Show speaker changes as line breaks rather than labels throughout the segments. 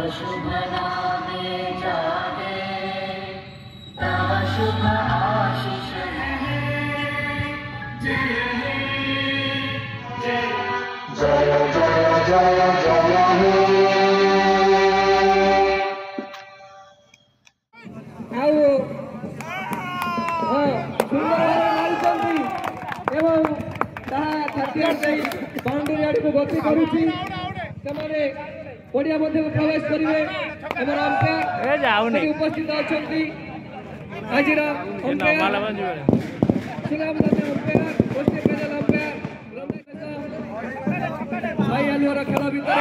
शुभ नामे जागे तव शुभ आशीष है। जय हे जय जय जय जय जय हे।
बाउंड्री आड़ को गति करुछि पड़िया मध्य प्रवेश करेंगे उपस्थित अच्छा आज भाई आलुआर खेल भितर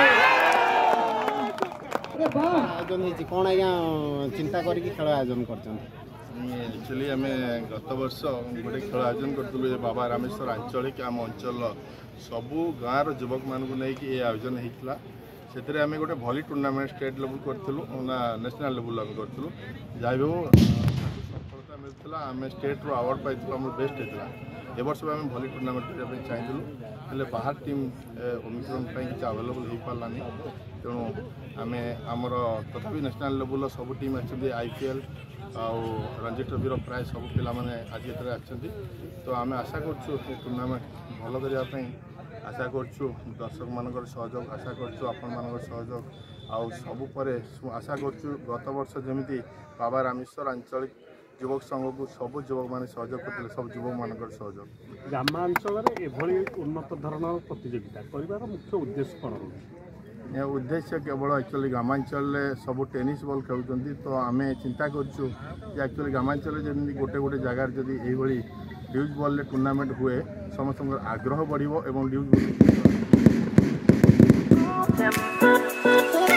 कौन आज्ञा चिंता करके खेल आयोजन कर
एक्चुअली आम गत वर्ष गोटे खेल आयोजन करूँ बाबा रामेश्वर आंचलिक आम अंचल सबू गाँव युवक मानक नहीं आयोजन होता से आम गोटे भली टूर्णामेंट स्टेट लेवल करूँ ना नेशनल लेवल आम करूँ जहाँ भी सफलता मिलता आम स्टेट रो अवार्ड पाई आम बेस्ट होता ए वर्ष आम भली टूर्णामेंट करने चाहिए हेल्ले बाहर टीम ओमिक्रन किसी आवेलेबल हो पारानी तेणु आम आमर तथापि नेशनल लेवल सब टीम अच्छे IPL आउ रणजी ट्रॉफी प्राय सब पिला माने आज आछंती तो आम आशा करूँ टूर्णामेंट भल करने आशा करूँ दर्शक मानकर सहयोग आशा करूँ आपण मान सहयोग आउ सबू परे आशा करूँ गत वर्ष जमी बाबा रामेश्वर आंचलिक युवक संघ को सब युवक मैंने सहयोग करते सब युवक मान सहयोग
ग्रामांचल एभली उन्नत धरण प्रतियोगिता कर मुख्य उद्देश्य कौन रही
उद्देश्य केवल एक्चुअली ग्रामांचल सब टेनिस बॉल खेलुंट तो आम चिंता करूँ एक्चुअली ग्रामांचल जमी गोटे गोटे जगार जदि यही ड्यूज बॉल टूर्नामेंट हुए समस्त आग्रह बढ़ और ड्यूज